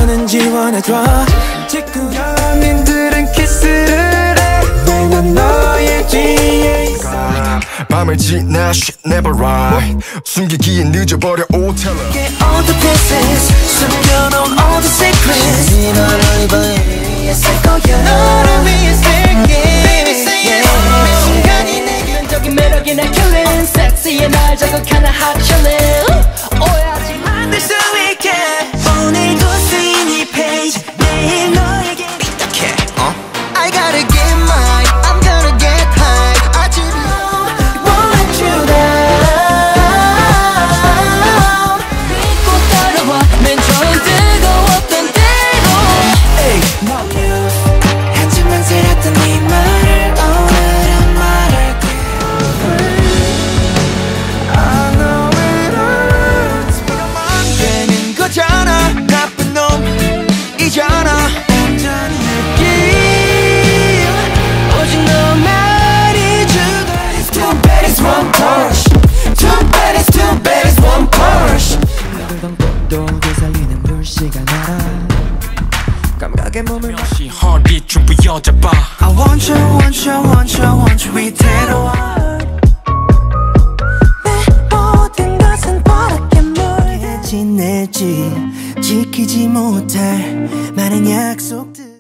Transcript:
너는 지원해줘. 직구 연인들은 키스를 해. 왜 난 너의 뒤에 있어. 밤을 지나 shit never right. 숨기기엔 늦어버려 oh tell her. Get all the pieces, 숨겨놓은 all the secrets. 너를 위해 쓸 거야. 너를 위해 쓸게. Baby say it. 매 순간이 내게 인간적인 매력이 날 killing. 섹시해 날 자극하는 hot chillin'. 오해하지 만들 수 있게. 오늘도 쓰인 이 페이지 내일 너에게 삐딱해. I gotta get mine. I'm gonna get high. I just won't let you down. 믿고 따라와 맨 처음 뜨거웠던 대로. Hey, no news. 하지만 새렸던 네 말을 오늘은 말할게. I know it hurts. 되는 거잖아. 나쁜 놈이잖아. 온전히 느낌 오직 너만이 주가. It's too bad it's one punch. Too bad it's too bad it's one punch. 너를 방법도 되살리는 물씨가 날아. 감각에 몸을 역시 허리 좀 부여잡아. I want you, want you, want you, want you 위태로워. 내 모든 것은 버럭게 뭘 지낼지 지키지 못할 많은 약속들.